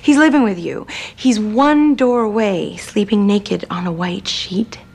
He's living with you. He's one door away, sleeping naked on a white sheet.